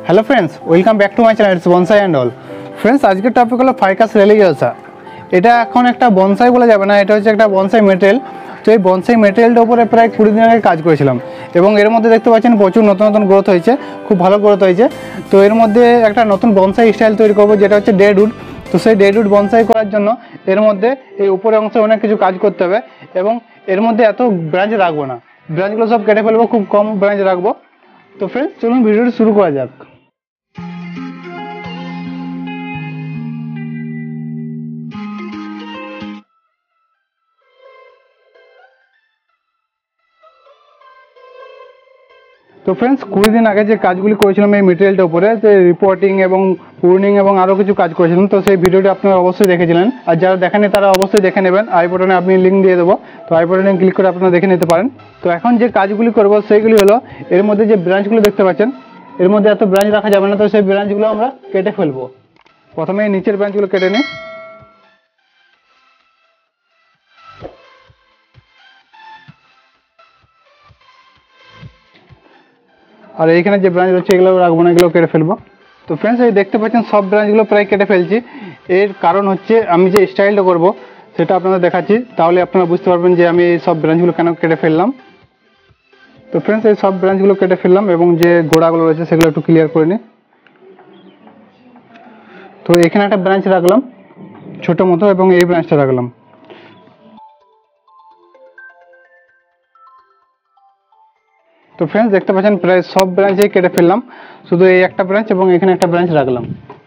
Hello friends welcome back to my channel it's bonsai and all. Friends आज के topic hello फाइकास রেলিজিওসা। এটা এখন একটা বনসাই বলা যাবে না, এটা হচ্ছে একটা বনসাই মেটেরিয়াল। তো এই বনসাই মেটেরিয়ালটার উপরে প্রায় 20 দিন আগে কাজ করেছিলাম এবং এর মধ্যে দেখতে পাচ্ছেন প্রচুর নতুন নতুন গ্রোথ হয়েছে, খুব ভালো গ্রোথ হয়েছে। তো এর মধ্যে একটা নতুন বনসাই স্টাইল তৈরি করব যেটা হচ্ছে ডেডউড। তো সেই ডেডউড বনসাই করার জন্য এর মধ্যে এই উপরের অংশে অনেক কিছু কাজ করতে হবে এবং এর মধ্যে এত ব্রাঞ্চ রাখবো না, ব্রাঞ্চগুলো সব কেটে ফেলবো, খুব কম ব্রাঞ্চ রাখবো। তো फ्रेंड्स চলুন ভিডিওটি শুরু করা যাক। তো फ्रेंड्स 20 দিন আগে যে কাজগুলি করেছিলাম এই মেটেরিয়ালটার উপরে, যে রিপোর্টিং এবং পুর্নিং এবং আরও কিছু কাজ করেছিলাম, তো সেই ভিডিওটি আপনারা অবশ্যই দেখেছিলেন। আর যারা দেখেনি তারা অবশ্যই দেখে নেবেন, আই বাটনে আপনি লিঙ্ক দিয়ে দেবো, তো আই বাটনে ক্লিক করে আপনারা দেখে নিতে পারেন। তো এখন যে কাজগুলি করব সেইগুলি হলো এর মধ্যে যে ব্রাঞ্চগুলো দেখতে পাচ্ছেন, এর মধ্যে এত ব্রাঞ্চ রাখা যাবে না, তো সেই ব্রাঞ্চগুলো আমরা কেটে ফেলবো। প্রথমে এই নিচের ব্রাঞ্চগুলো কেটে নিই। আর এইখানে যে ব্রাঞ্চ রয়েছে এগুলো রাখবো না, এগুলো কেটে ফেলবো। তো फ्रेंड्स এই দেখতে পাচ্ছেন সব ব্রাঞ্চগুলো প্রায় কেটে ফেলছি। এর কারণ হচ্ছে আমি যে স্টাইলটা করব সেটা আপনাদের দেখাচ্ছি, তাহলে আপনারা বুঝতে পারবেন যে আমি এই সব ব্রাঞ্চগুলো কেন কেটে ফেললাম। তো फ्रेंड्स এই সব ব্রাঞ্চগুলো কেটে ফেললাম এবং যে গোড়াগুলো রয়েছে সেগুলো একটু ক্লিয়ার করে নিই। তো এখানে একটা ব্রাঞ্চ রাখলাম ছোট মতো এবং এই ব্রাঞ্চটা রাখলাম। তো फ्रेंड्स দেখতে পাচ্ছেন প্রায় সব ব্রাঞ্চই কেটে ফেললাম, শুধু এই একটা ব্রাঞ্চ এবং এখানে একটা ব্রাঞ্চ রাখলাম।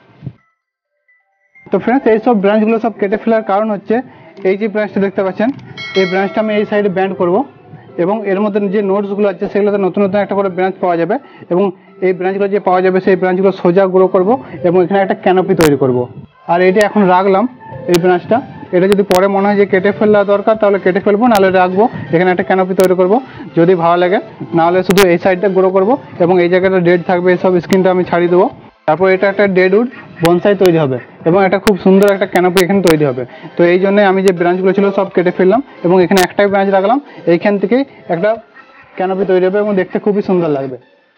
তো फ्रेंड्स এই সব ব্রাঞ্চগুলো সব কেটে ফেলার কারণ হচ্ছে এই যে ব্রাঞ্চটা দেখতে পাচ্ছেন, এই ব্রাঞ্চটা আমি এই সাইডে ব্যান্ড করব এবং এর মধ্যে যে নোটসগুলো আছে সেগুলোতে নতুন নতুন একটা করে ব্রাঞ্চ পাওয়া যাবে এবং এই ব্রাঞ্চগুলো যে পাওয়া যাবে সেই ব্রাঞ্চগুলো সোজা গ্রো করব এবং এখানে একটা ক্যানোপি তৈরি করব। আর এটা এখন রাখলাম এই ব্রাঞ্চটা, এটা যদি পরে মনে হয় যে কেটে ফেলা দরকার তাহলে কেটে ফেলবো, নাহলে রাখবো। এখানে একটা ক্যানোপি তৈরি করব যদি ভালো লাগে, নাহলে শুধু এই সাইডটা গ্রো করব এবং এই জায়গাটা ডেড থাকবে, এইসব স্ক্রিনটা আমি ছাড়িয়ে দেবো। তারপর এটা একটা ডেডউড বনসাই তৈরি হবে এবং এটা খুব সুন্দর একটা ক্যানোপি এখানে তৈরি হবে। তো এই জন্য আমি যে ব্রাঞ্চগুলো ছিল সব কেটে ফেললাম এবং এখানে একটাই ব্রাঞ্চ রাখলাম, এইখান থেকেই একটা ক্যানোপি তৈরি হবে এবং দেখতে খুবই সুন্দর লাগবে।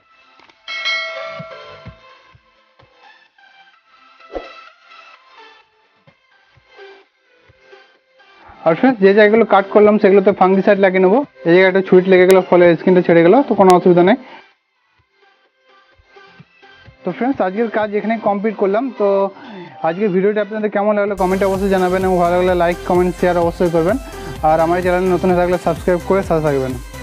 আর फ्रेंड्स যে জায়গাগুলো কাট করলাম সেগুলোতে ফাঙ্গিসাইড লাগিয়ে নেবো। এই জায়গায় একটা ছুঁচ লেগে গেলো, ফলে স্ক্রিনটা ছেড়ে গেলো, তো কোনো অসুবিধা নেই। তো फ्रेंड्स আজকের কাজ এখানেই কমপ্লিট করলাম। তো আজকের ভিডিওটি আপনাদের কেমন লাগলো কমেন্টে অবশ্যই জানাবেন এবং ভালো লাগলে লাইক কমেন্ট শেয়ার অবশ্যই করবেন। আর আমার চ্যানেলে নতুন হয়ে থাকলে সাবস্ক্রাইব করে সাথে থাকবেন।